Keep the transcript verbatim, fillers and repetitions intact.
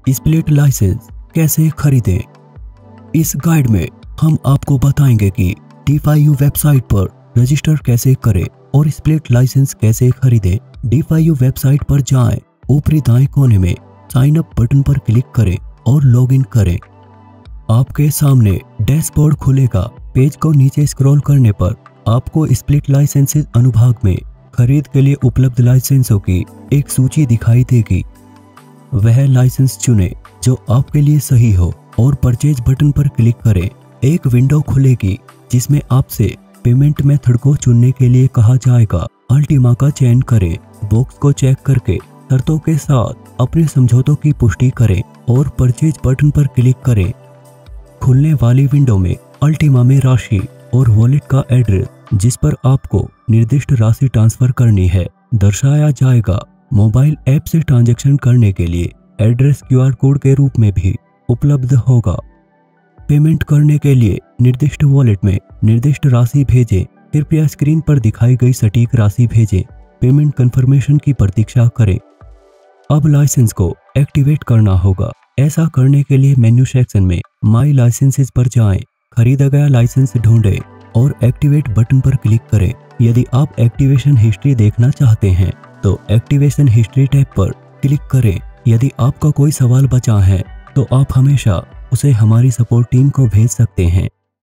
Split licence कैसे खरीदें। इस गाइड में हम आपको बताएंगे कि डी फाइव यू वेबसाइट पर रजिस्टर कैसे करें और स्प्लिट लाइसेंस कैसे खरीदें। डी फाइव यू वेबसाइट पर जाएं, ऊपरी दाएं कोने में साइन अप बटन पर क्लिक करें और लॉगिन करें। आपके सामने डैशबोर्ड खुलेगा। पेज को नीचे स्क्रॉल करने पर आपको स्प्लिट लाइसेंसेस अनुभाग में खरीद के लिए उपलब्ध लाइसेंसों की एक सूची दिखाई देगी। वह लाइसेंस चुनें जो आपके लिए सही हो और परचेज बटन पर क्लिक करें। एक विंडो खुलेगी जिसमें आपसे पेमेंट मेथड को चुनने के लिए कहा जाएगा। अल्टीमा का चयन करें। बॉक्स को चेक करके शर्तों के साथ अपने समझौतों की पुष्टि करें और परचेज बटन पर क्लिक करें। खुलने वाली विंडो में अल्टीमा में राशि और वॉलेट का एड्रेस जिस पर आपको निर्दिष्ट राशि ट्रांसफर करनी है दर्शाया जाएगा। मोबाइल ऐप से ट्रांजैक्शन करने के लिए एड्रेस क्यूआर कोड के रूप में भी उपलब्ध होगा। पेमेंट करने के लिए निर्दिष्ट वॉलेट में निर्दिष्ट राशि भेजें। कृपया स्क्रीन पर दिखाई गई सटीक राशि भेजें। पेमेंट कंफर्मेशन की प्रतीक्षा करें। अब लाइसेंस को एक्टिवेट करना होगा। ऐसा करने के लिए मेन्यू सेक्शन में माई लाइसेंसेस पर जाएं, खरीदा गया लाइसेंस ढूंढें और एक्टिवेट बटन पर क्लिक करें। यदि आप एक्टिवेशन हिस्ट्री देखना चाहते हैं तो एक्टिवेशन हिस्ट्री टैब पर क्लिक करें। यदि आपका कोई सवाल बचा है तो आप हमेशा उसे हमारी सपोर्ट टीम को भेज सकते हैं।